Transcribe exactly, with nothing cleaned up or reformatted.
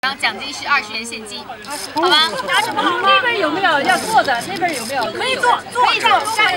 然后奖金是二十元现金，好吧？ 那边有没有要坐的？那边有没有？ 可以坐，坐，可以坐，